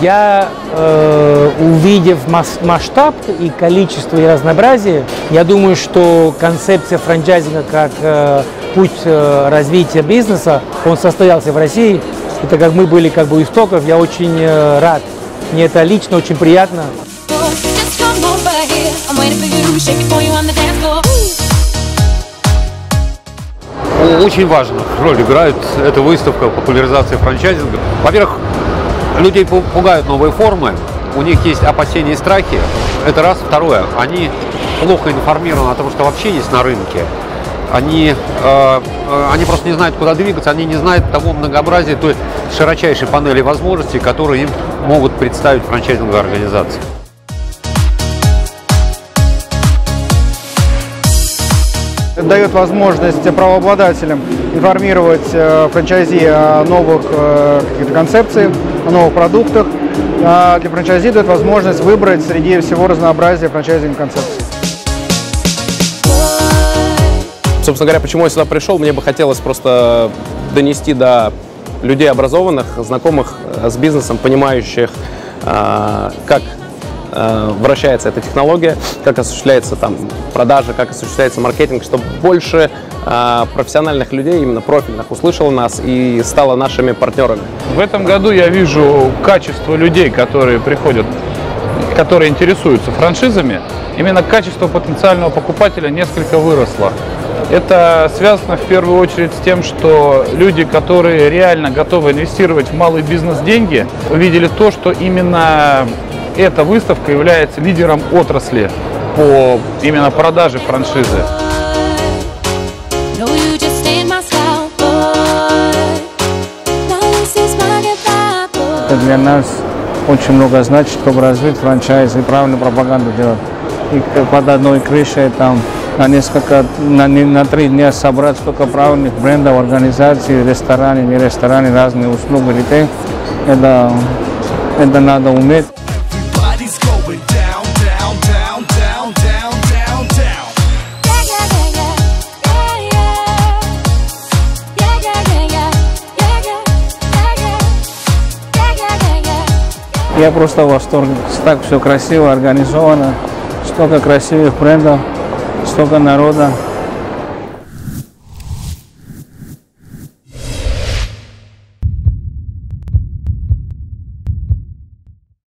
Я, увидев масштаб и количество и разнообразие, я думаю, что концепция франчайзинга как путь развития бизнеса, он состоялся в России. Это как мы были у истоков, я очень рад. Мне это лично очень приятно. Очень важную роль играет эта выставка популяризации франчайзинга. Во-первых, людей пугают новые формы, у них есть опасения и страхи. Это раз. Второе, они плохо информированы о том, что вообще есть на рынке. Они просто не знают, куда двигаться, они не знают того многообразия, той широчайшей панели возможностей, которые им могут представить франчайзинговые организации. Это дает возможность правообладателям информировать франчайзи о новых каких-то концепциях, о новых продуктах. А для франчайзи дает возможность выбрать среди всего разнообразия франчайзинговых концепций. Собственно говоря, почему я сюда пришел, мне бы хотелось просто донести до людей образованных, знакомых с бизнесом, понимающих, как вращается эта технология, как осуществляется там продажа, как осуществляется маркетинг, чтобы больше профессиональных людей, именно профильных, услышало нас и стало нашими партнерами. В этом году я вижу качество людей, которые приходят, которые интересуются франшизами, именно качество потенциального покупателя несколько выросло. Это связано в первую очередь с тем, что люди, которые реально готовы инвестировать в малый бизнес деньги, увидели то, что именно эта выставка является лидером отрасли по именно продаже франшизы. Это для нас очень много значит, чтобы развить франчайз и правильную пропаганду делать. И под одной крышей там на 3 дня собрать столько правильных брендов, организаций, рестораны, не рестораны, разные услуги, ритейл. Это надо уметь. Я просто в восторге. Так все красиво, организовано, столько красивых брендов, столько народа.